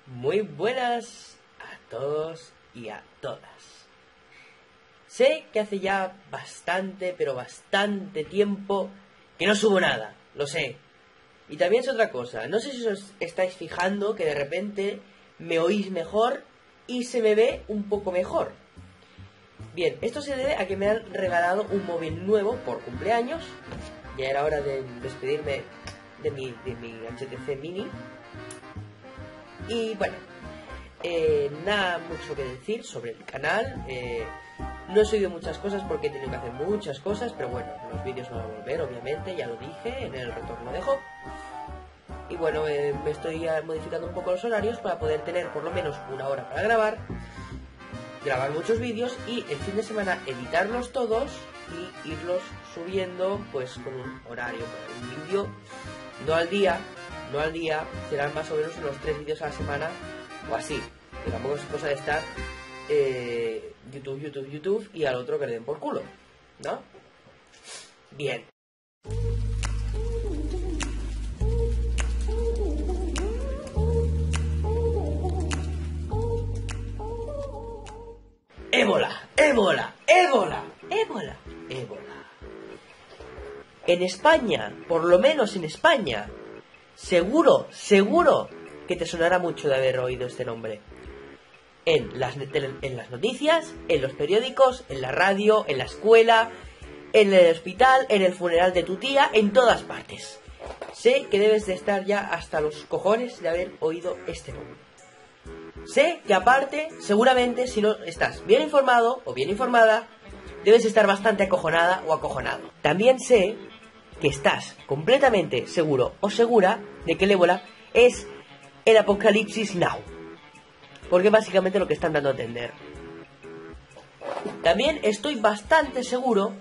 Muy buenas a todos y a todas. Sé que hace ya bastante, pero bastante tiempo que no subo nada, lo sé. Y también es otra cosa, no sé si os estáis fijando que de repente me oís mejor y se me ve un poco mejor. Bien, esto se debe a que me han regalado un móvil nuevo por cumpleaños. Ya era hora de despedirme de mi HTC Mini. Y bueno, nada mucho que decir sobre el canal. No he subido muchas cosas porque he tenido que hacer muchas cosas, pero bueno, los vídeos van a volver, obviamente, ya lo dije en el retorno de Job. Y bueno, me estoy modificando un poco los horarios para poder tener por lo menos una hora para grabar muchos vídeos y el fin de semana editarlos todos y irlos subiendo pues con un horario, un vídeo no al día, serán más o menos unos 3 vídeos a la semana o así, que tampoco es cosa de estar YouTube y al otro que le den por culo, ¿no? Bien. Ébola. En España, por lo menos en España, seguro que te sonará mucho de haber oído este nombre. En las noticias, en los periódicos, en la radio, en la escuela, en el hospital, en el funeral de tu tía, en todas partes. Sé que debes de estar ya hasta los cojones de haber oído este nombre. Sé que aparte, seguramente, si no estás bien informado o bien informada, debes estar bastante acojonada o acojonado. También sé que estás completamente seguro o segura de que el ébola es el apocalipsis now. Porque básicamente lo que están dando a entender. También estoy bastante seguro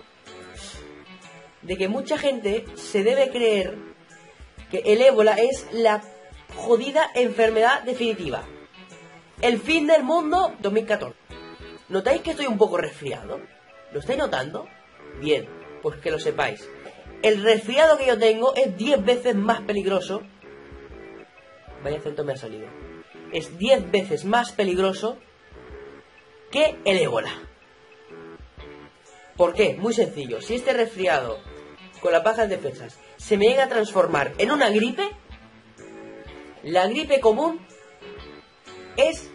de que mucha gente se debe creer que el ébola es la jodida enfermedad definitiva. El fin del mundo 2014. ¿Notáis que estoy un poco resfriado? ¿Lo estáis notando? Bien, pues que lo sepáis. El resfriado que yo tengo es 10 veces más peligroso. Vaya acento me ha salido. Es 10 veces más peligroso que el ébola. ¿Por qué? Muy sencillo. Si este resfriado, con las bajas defensas, se me llega a transformar en una gripe, la gripe común es...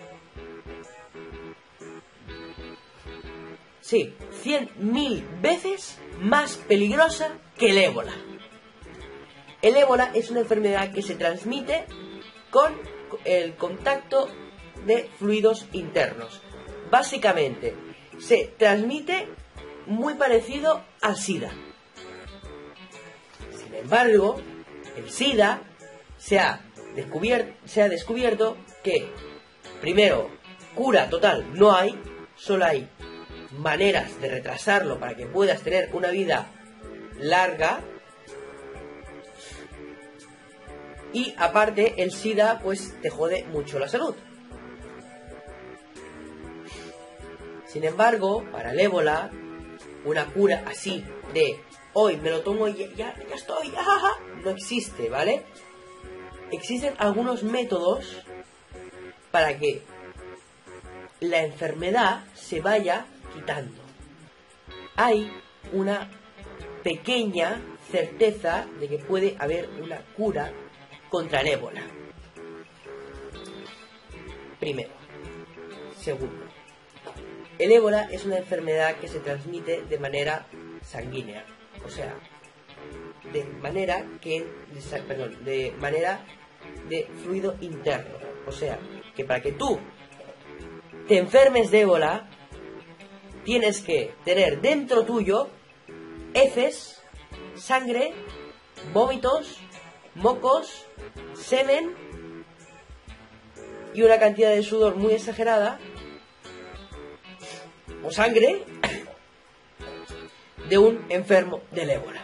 sí, 100.000 veces más peligrosa que el ébola. El ébola es una enfermedad que se transmite con el contacto de fluidos internos. Básicamente, se transmite muy parecido al SIDA. Sin embargo, el SIDA se ha descubierto que, primero, cura total no hay, solo hay maneras de retrasarlo para que puedas tener una vida larga. Y aparte el SIDA pues te jode mucho la salud. Sin embargo, para el ébola, una cura así de hoy me lo tomo y ya estoy, no existe, ¿vale? Existen algunos métodos para que la enfermedad se vaya quitando. Hay una pequeña certeza de que puede haber una cura contra el ébola. Primero. Segundo. El ébola es una enfermedad que se transmite de manera sanguínea. O sea, de manera de fluido interno. O sea, que para que tú te enfermes de ébola, tienes que tener dentro tuyo heces, sangre, vómitos, mocos, semen y una cantidad de sudor muy exagerada o sangre de un enfermo del ébola.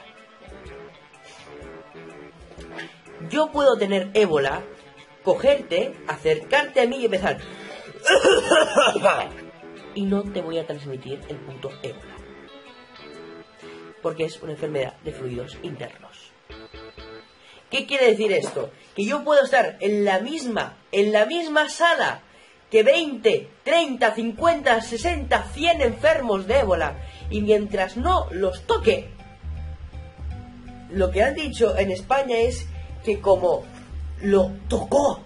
Yo puedo tener ébola, cogerte, acercarte a mí y empezar y no te voy a transmitir el puto ébola, porque es una enfermedad de fluidos internos. ¿Qué quiere decir esto? Que yo puedo estar en la misma sala que 20, 30, 50, 60, 100 enfermos de ébola, y mientras no los toque, lo que han dicho en España es que como lo tocó,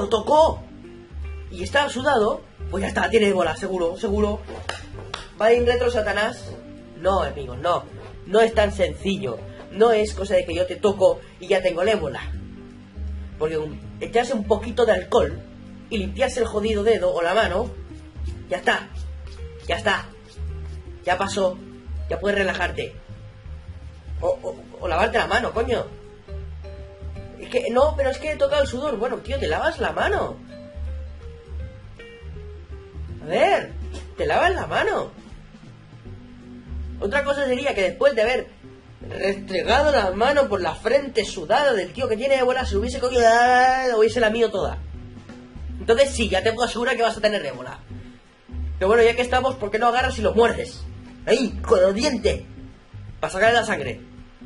y estaba sudado, pues ya está, tiene ébola, seguro. ¿Va en retro Satanás? No, amigos, no es tan sencillo. No es cosa de que yo te toco y ya tengo el ébola. Porque echarse un poquito de alcohol y limpiarse el jodido dedo o la mano, ya está, ya pasó, ya puedes relajarte. O lavarte la mano, coño. Es que, no, pero es que he tocado el sudor. Bueno, tío, te lavas la mano. A ver, te lavas la mano. Otra cosa sería que después de haber restregado la mano por la frente sudada del tío que tiene ébola, se hubiese cogido, hubiese lamido toda. Entonces sí, ya te puedo asegurar que vas a tener ébola. Pero bueno, ya que estamos, ¿por qué no agarras y lo muerdes? Ahí, con el diente, para sacarle la sangre.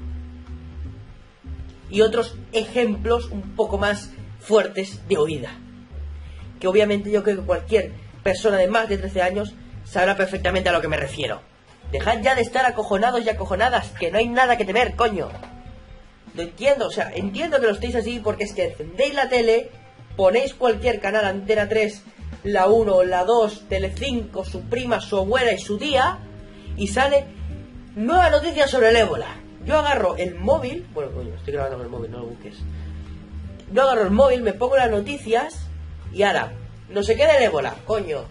Y otros ejemplos un poco más fuertes de oída, que obviamente yo creo que cualquier persona de más de 13 años sabrá perfectamente a lo que me refiero. Dejad ya de estar acojonados y acojonadas, que no hay nada que temer, coño. Lo entiendo, o sea, entiendo que lo estéis así porque es que encendéis la tele, ponéis cualquier canal, Antena 3, la 1, la 2, Telecinco, su prima, su abuela y su tía, y sale nueva noticia sobre el ébola. Yo agarro el móvil, bueno, coño, estoy grabando con el móvil, no lo busques. Yo agarro el móvil, me pongo las noticias y ahora, no se queda el ébola, coño.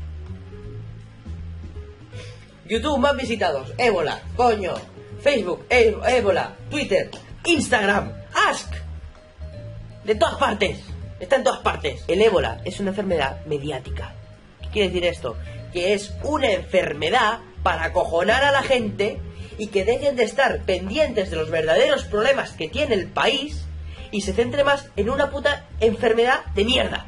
YouTube más visitados, ébola, coño. Facebook, ébola, Twitter, Instagram, Ask. De todas partes, está en todas partes. El ébola es una enfermedad mediática. ¿Qué quiere decir esto? Que es una enfermedad para acojonar a la gente y que dejen de estar pendientes de los verdaderos problemas que tiene el país y se centre más en una puta enfermedad de mierda.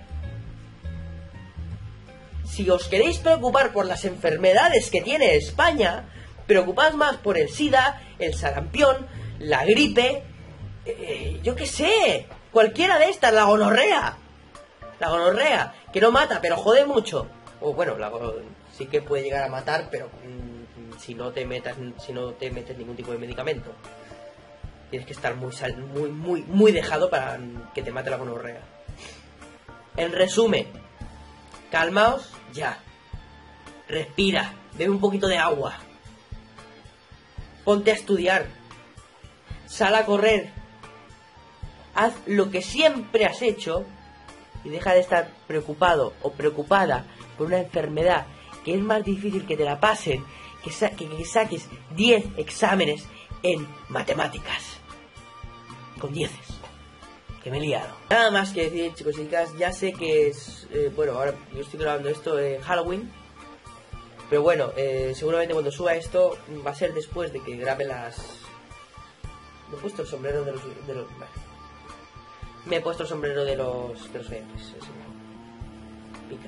Si os queréis preocupar por las enfermedades que tiene España, preocupad más por el SIDA, el sarampión, la gripe, yo qué sé, cualquiera de estas, la gonorrea, que no mata, pero jode mucho. O bueno, sí que puede llegar a matar, pero si no te metes ningún tipo de medicamento. Tienes que estar muy dejado para que te mate la gonorrea. En resumen, calmaos ya. Respira, bebe un poquito de agua. Ponte a estudiar. Sal a correr. Haz lo que siempre has hecho y deja de estar preocupado o preocupada por una enfermedad que es más difícil que te la pasen que saques 10 exámenes en matemáticas. Con 10. Que me he liado. Nada más que decir, chicos y chicas, ya sé que es... bueno, ahora yo estoy grabando esto en Halloween. Pero bueno, seguramente cuando suba esto va a ser después de que grabe las... Me he puesto el sombrero de los... Me he puesto el sombrero de los jefes. Pica.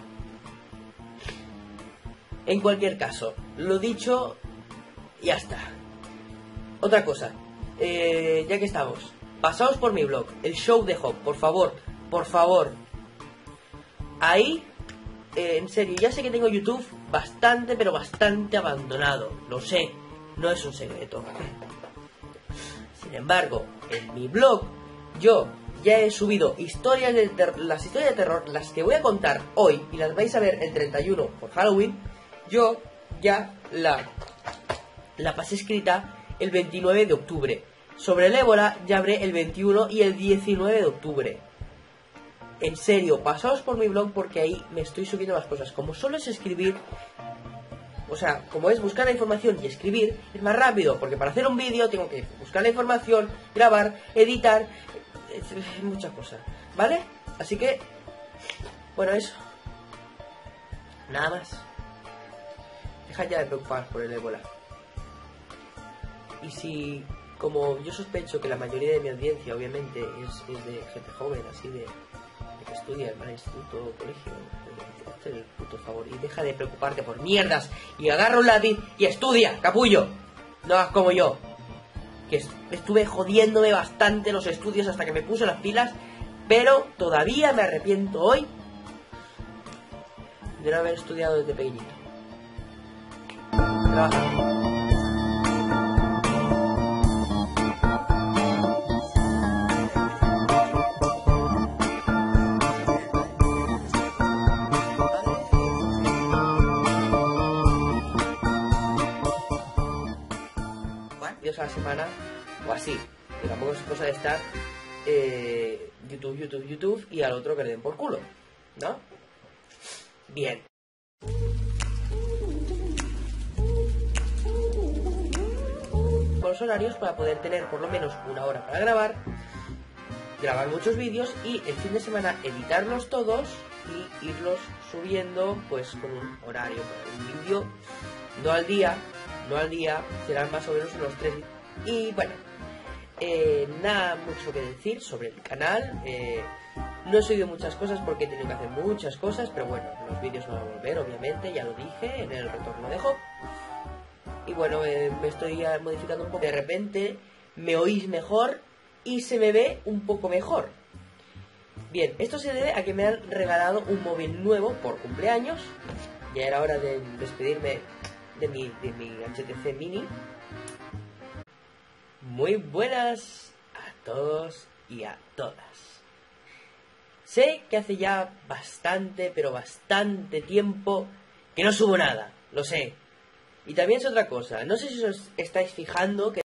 En cualquier caso, lo dicho, ya está. Otra cosa, ya que estamos, pasaos por mi blog, el Show de Hop, por favor. Ahí, en serio, ya sé que tengo YouTube bastante, pero bastante abandonado. Lo sé, no es un secreto. Sin embargo, en mi blog, yo ya he subido historias de las historias de terror, las que voy a contar hoy, y las vais a ver el 31 por Halloween. Yo ya la pasé escrita el 29 de octubre. Sobre el ébola ya habré el 21 y el 19 de octubre. En serio, pasaos por mi blog porque ahí me estoy subiendo las cosas. Como solo es escribir, o sea, como es buscar la información y escribir, es más rápido. Porque para hacer un vídeo tengo que buscar la información, grabar, editar, muchas cosas, ¿vale? Así que, bueno, eso. Nada más. Dejad ya de preocuparos por el ébola. Y si, como yo sospecho que la mayoría de mi audiencia obviamente es de gente joven, así de que estudia en el instituto o colegio, hazte el puto favor y deja de preocuparte por mierdas y agarra un lápiz y estudia, capullo. No hagas como yo, que estuve jodiéndome bastante los estudios hasta que me puse las pilas, pero todavía me arrepiento hoy de no haber estudiado desde pequeñito. Trabaja. Vídeos a la semana o así, que tampoco es cosa de estar YouTube y al otro que le den por culo, ¿no? Bien. Con los horarios para poder tener por lo menos una hora para grabar muchos vídeos y el fin de semana editarlos todos y irlos subiendo pues con un horario, un vídeo no al día, serán más o menos unos 3. Y bueno, nada mucho que decir sobre el canal. No he subido muchas cosas porque he tenido que hacer muchas cosas, pero bueno, los vídeos no van a volver, obviamente, ya lo dije en el retorno de Job. Y bueno, me estoy modificando un poco. De repente me oís mejor y se me ve un poco mejor. Bien, esto se debe a que me han regalado un móvil nuevo por cumpleaños. Ya era hora de despedirme de mi HTC Mini. Muy buenas a todos y a todas. Sé que hace ya bastante, pero bastante tiempo que no subo nada, lo sé. Y también es otra cosa, no sé si os estáis fijando que